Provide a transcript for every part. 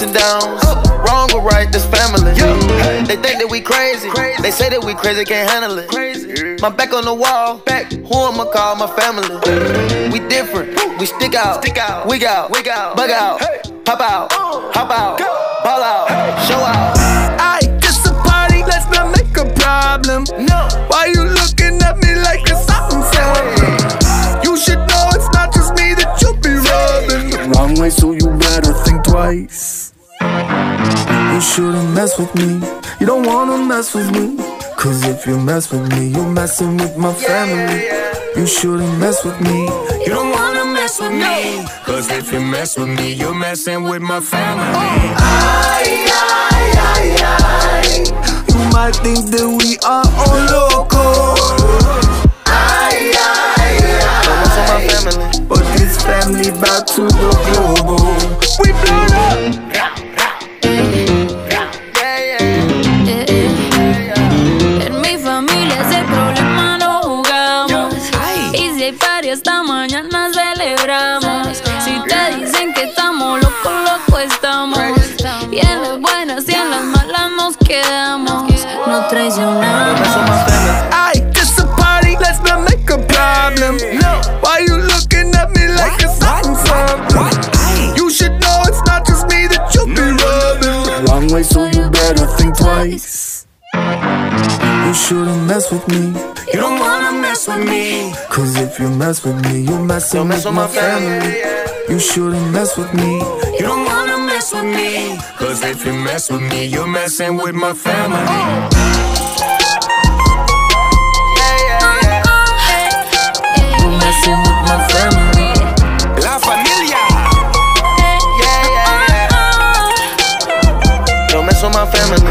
Ups and downs, wrong or right, this family. They think that we crazy. They say that we crazy, can't handle it. My back on the wall, who I'ma call my family? We different, we stick out, wig out, bug out, pop out, hop out, ball out, show out. Aight, this a party, let's not make a problem. No, Why you looking at me like it's something? You should know it's not just me that you be rubbing. Wrong way, so you better think twice. You shouldn't mess with me. You don't wanna mess with me. Cause if you mess with me, you're messing with my family. You shouldn't mess with me. You don't wanna mess with me. Cause if you mess with me, you're messing with my family. You might think that we are all loco. don't mess with my family. But this family bout to go global. We blown up. En mi familia ese problema no jugamos. Y si hay party esta mañana celebramos. Si te dicen que estamos locos, locos estamos. Y en las buenas y en las malas nos quedamos. No traicionamos. Aight, this a party, let's not make a problem. Why you looking at me like it's something? You should know it's not just me that you be rubbing. Wrong way, so you better think twice. You shouldn't mess with me. You don't wanna mess with me. Cause if you mess with me, you're messing with my family. You shouldn't mess with me. You don't wanna mess with me. Cause if you mess with me, you're messing with my family. You're messing with my family. La familia. Don't mess with my family.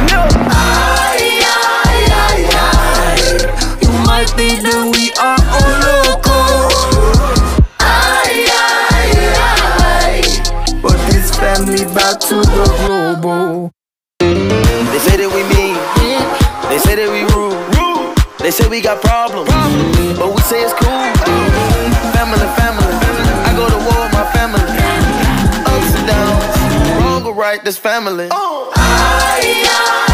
You might think that we are all loco. But this family bout to go global. They say that we mean, they say that we rude. They say we got problems, but we say it's cool. Family, family, I go to war with my family. Ups and downs, wrong or right, this family.